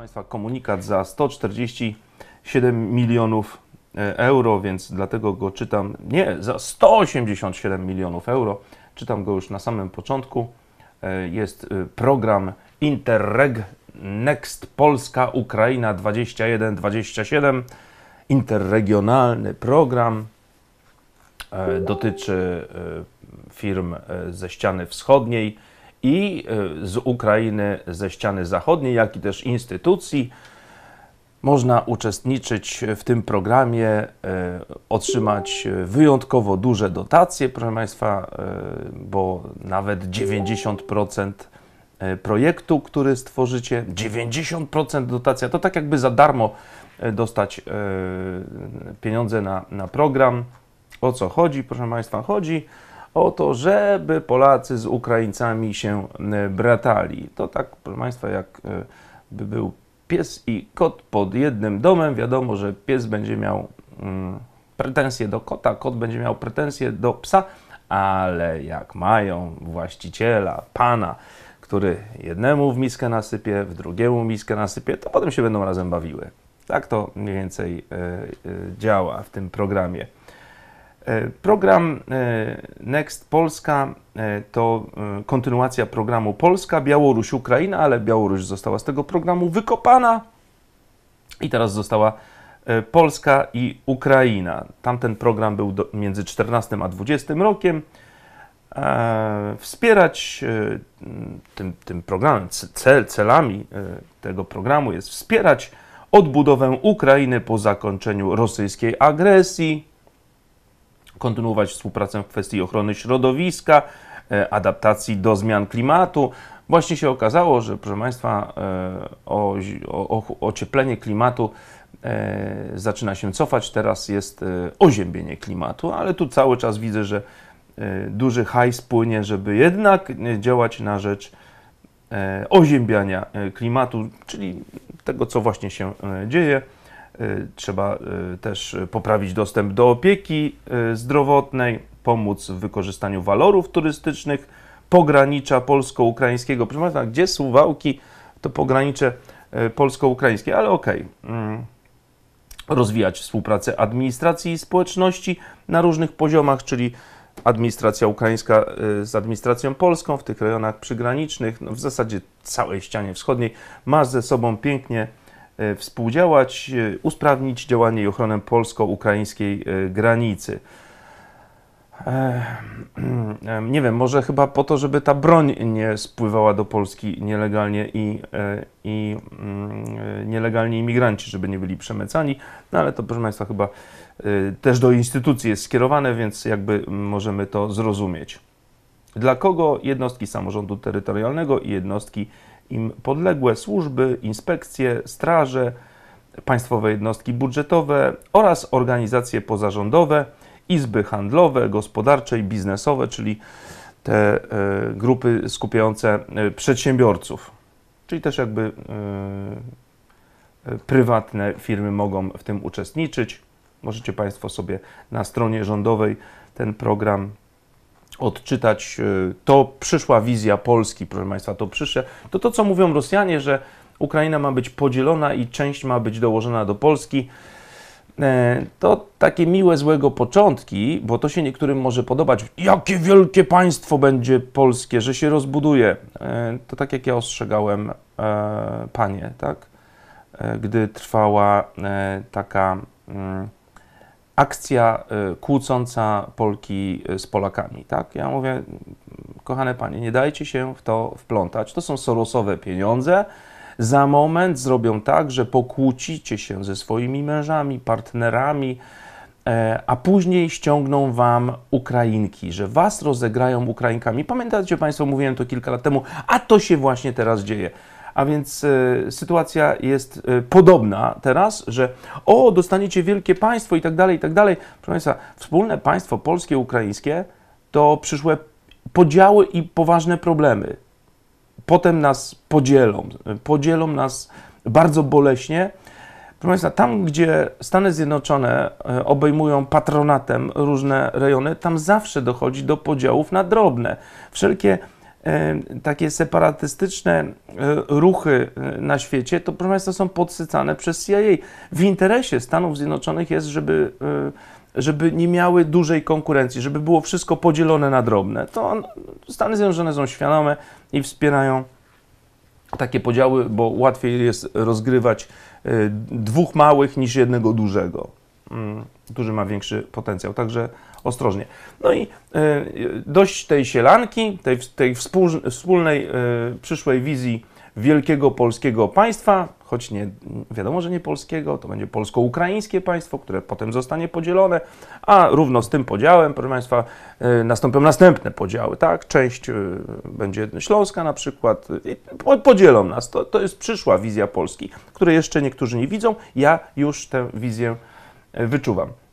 Państwa, komunikat za 147 milionów euro, więc dlatego go czytam, nie, za 187 milionów euro, czytam go już na samym początku. Jest program Interreg Next Polska Ukraina 21-27, interregionalny program, dotyczy firm ze ściany wschodniej i z Ukrainy ze ściany zachodniej, jak i też instytucji. Można uczestniczyć w tym programie, otrzymać wyjątkowo duże dotacje, proszę Państwa, bo nawet 90% projektu, który stworzycie, 90% dotacja, to tak jakby za darmo dostać pieniądze na program. O co chodzi, proszę Państwa? Chodzi o to, żeby Polacy z Ukraińcami się bratali. To tak, proszę Państwa, jakby był pies i kot pod jednym domem. Wiadomo, że pies będzie miał pretensje do kota, kot będzie miał pretensje do psa, ale jak mają właściciela, pana, który jednemu w miskę nasypie, w drugiemu miskę nasypie, to potem się będą razem bawiły. Tak to mniej więcej działa w tym programie. Program Next Polska to kontynuacja programu Polska, Białoruś, Ukraina, ale Białoruś została z tego programu wykopana i teraz została Polska i Ukraina. Tamten program był między 14 a 20 rokiem. Wspierać tym programem, celami tego programu jest wspierać odbudowę Ukrainy po zakończeniu rosyjskiej agresji, kontynuować współpracę w kwestii ochrony środowiska, adaptacji do zmian klimatu. Właśnie się okazało, że, proszę Państwa, ocieplenie klimatu zaczyna się cofać. Teraz jest oziębienie klimatu, ale tu cały czas widzę, że duży hajs płynie, żeby jednak działać na rzecz oziębiania klimatu, czyli tego, co właśnie się dzieje. Trzeba też poprawić dostęp do opieki zdrowotnej, pomóc w wykorzystaniu walorów turystycznych pogranicza polsko-ukraińskiego. Proszę Państwa, gdzie Suwałki, to pogranicze polsko-ukraińskie, ale okej. Rozwijać współpracę administracji i społeczności na różnych poziomach, czyli administracja ukraińska z administracją polską w tych rejonach przygranicznych, no w zasadzie całej ścianie wschodniej, ma ze sobą pięknie współdziałać, usprawnić działanie i ochronę polsko-ukraińskiej granicy. Nie wiem, może chyba po to, żeby ta broń nie spływała do Polski nielegalnie i nielegalni imigranci, żeby nie byli przemycani, no ale to, proszę Państwa, chyba też do instytucji jest skierowane, więc jakby możemy to zrozumieć. Dla kogo? Jednostki samorządu terytorialnego i jednostki im podległe, służby, inspekcje, straże, państwowe jednostki budżetowe oraz organizacje pozarządowe, izby handlowe, gospodarcze i biznesowe, czyli te grupy skupiające przedsiębiorców, czyli też jakby prywatne firmy mogą w tym uczestniczyć. Możecie Państwo sobie na stronie rządowej ten program odczytać. To przyszła wizja Polski, proszę Państwa, to co mówią Rosjanie, że Ukraina ma być podzielona i część ma być dołożona do Polski. To takie miłe, złego początki, bo to się niektórym może podobać. Jakie wielkie państwo będzie polskie, że się rozbuduje. To tak jak ja ostrzegałem panie, tak? Gdy trwała taka akcja kłócąca Polki z Polakami, tak? Ja mówię, kochane panie, nie dajcie się w to wplątać. To są Sorosowe pieniądze. Za moment zrobią tak, że pokłócicie się ze swoimi mężami, partnerami, a później ściągną wam Ukrainki, że was rozegrają Ukrainkami. Pamiętacie Państwo, mówiłem to kilka lat temu, a to się właśnie teraz dzieje. A więc sytuacja jest podobna teraz, że dostaniecie wielkie państwo i tak dalej, i tak dalej. Proszę Państwa, wspólne państwo polskie, ukraińskie to przyszłe podziały i poważne problemy. Potem nas podzielą nas bardzo boleśnie. Proszę Państwa, tam gdzie Stany Zjednoczone obejmują patronatem różne rejony, tam zawsze dochodzi do podziałów na drobne. Wszelkie takie separatystyczne ruchy na świecie, to proszę Państwa są podsycane przez CIA. W interesie Stanów Zjednoczonych jest, żeby nie miały dużej konkurencji, żeby było wszystko podzielone na drobne. To Stany Zjednoczone są świadome i wspierają takie podziały, bo łatwiej jest rozgrywać dwóch małych niż jednego dużego. Duży ma większy potencjał, także ostrożnie. No i dość tej sielanki, tej wspólnej przyszłej wizji wielkiego polskiego państwa, choć nie wiadomo, że nie polskiego, to będzie polsko-ukraińskie państwo, które potem zostanie podzielone, a równo z tym podziałem, proszę Państwa, nastąpią następne podziały, tak? Część będzie Śląska na przykład, podzielą nas. To jest przyszła wizja Polski, której jeszcze niektórzy nie widzą. Ja już tę wizję wyczuwam.